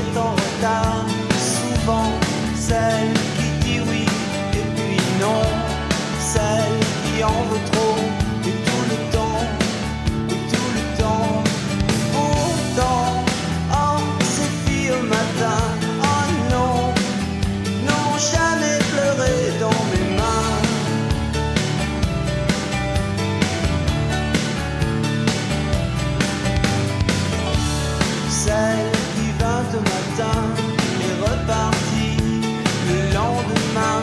est en retard, souvent celle qui dit oui et puis non, celle qui en veut trop et tout le temps, et tout le temps. Pourtant, oh ces filles au matin, oh non, n'ont jamais pleuré dans mes mains. Celle qui vint au matin est repartie le lendemain.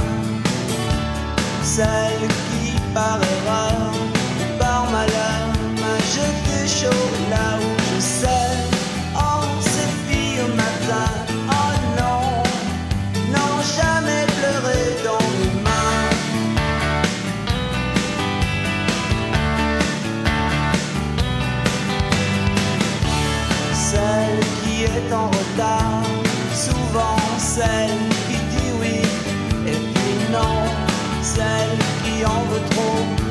Celle qui par erreur ou par malheur m'a jeté chaud là où je sais. Oh ces filles au matin, oh non, n'ont jamais pleuré dans mes mains. Celle qui est en retard, souvent celle qui dit oui et puis non, celle qui en veut trop